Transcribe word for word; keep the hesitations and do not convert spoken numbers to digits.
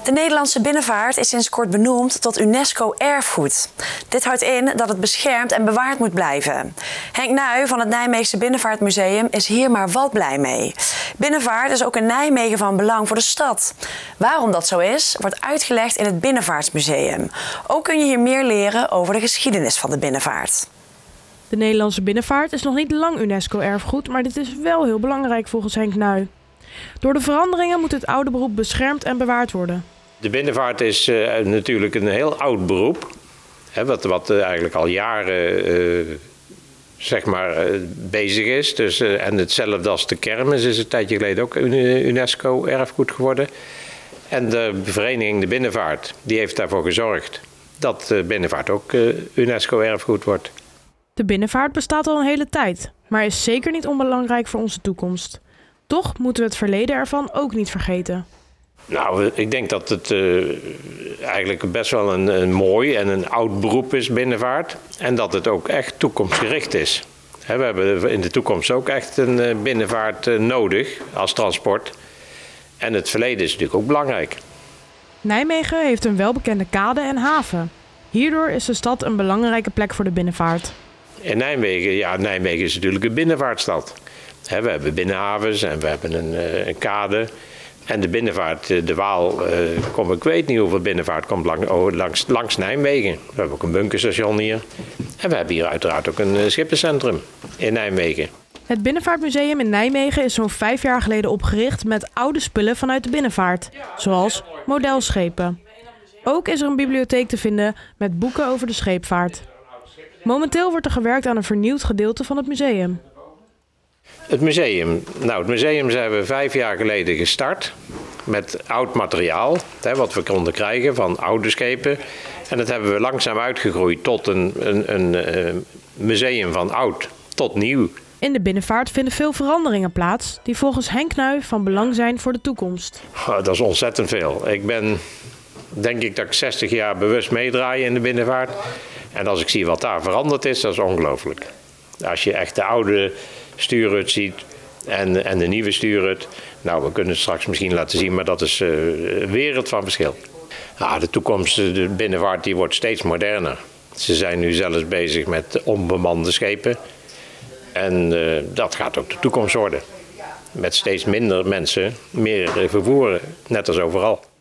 De Nederlandse binnenvaart is sinds kort benoemd tot UNESCO-erfgoed. Dit houdt in dat het beschermd en bewaard moet blijven. Henk Nuij van het Nijmeegse Binnenvaartmuseum is hier maar wat blij mee. Binnenvaart is ook in Nijmegen van belang voor de stad. Waarom dat zo is, wordt uitgelegd in het Binnenvaartmuseum. Ook kun je hier meer leren over de geschiedenis van de binnenvaart. De Nederlandse binnenvaart is nog niet lang UNESCO-erfgoed, maar dit is wel heel belangrijk volgens Henk Nuij. Door de veranderingen moet het oude beroep beschermd en bewaard worden. De binnenvaart is uh, natuurlijk een heel oud beroep, hè, wat, wat uh, eigenlijk al jaren uh, zeg maar, uh, bezig is. Dus, uh, en hetzelfde als de kermis is een tijdje geleden ook UNESCO-erfgoed geworden. En de vereniging De Binnenvaart die heeft daarvoor gezorgd dat de binnenvaart ook uh, UNESCO-erfgoed wordt. De binnenvaart bestaat al een hele tijd, maar is zeker niet onbelangrijk voor onze toekomst. Toch moeten we het verleden ervan ook niet vergeten. Nou, ik denk dat het uh, eigenlijk best wel een, een mooi en een oud beroep is, binnenvaart. En dat het ook echt toekomstgericht is. He, we hebben in de toekomst ook echt een binnenvaart uh, nodig als transport. En het verleden is natuurlijk ook belangrijk. Nijmegen heeft een welbekende kade en haven. Hierdoor is de stad een belangrijke plek voor de binnenvaart. In Nijmegen, ja, Nijmegen is natuurlijk een binnenvaartstad. He, we hebben binnenhavens en we hebben een, uh, een kade. En de binnenvaart, de Waal, uh, kom, ik weet niet hoeveel binnenvaart komt lang, oh, langs, langs Nijmegen. We hebben ook een bunkerstation hier. En we hebben hier uiteraard ook een uh, schippencentrum in Nijmegen. Het Binnenvaartmuseum in Nijmegen is zo'n vijf jaar geleden opgericht met oude spullen vanuit de binnenvaart. Zoals modelschepen. Ook is er een bibliotheek te vinden met boeken over de scheepvaart. Momenteel wordt er gewerkt aan een vernieuwd gedeelte van het museum. Het museum. Nou, het museum zijn we vijf jaar geleden gestart met oud materiaal, hè, wat we konden krijgen van oude schepen. En dat hebben we langzaam uitgegroeid tot een, een, een uh, museum van oud tot nieuw. In de binnenvaart vinden veel veranderingen plaats die volgens Henk Nuij van belang zijn voor de toekomst. Oh, dat is ontzettend veel. Ik ben, denk ik, dat ik zestig jaar bewust meedraai in de binnenvaart. En als ik zie wat daar veranderd is, dat is ongelooflijk. Als je echt de oude stuurhut ziet en, en de nieuwe stuurhut. Nou, we kunnen het straks misschien laten zien, maar dat is uh, een wereld van verschil. Nou, de toekomst, de binnenvaart, die wordt steeds moderner. Ze zijn nu zelfs bezig met onbemande schepen. En uh, dat gaat ook de toekomst worden. Met steeds minder mensen meer vervoeren, net als overal.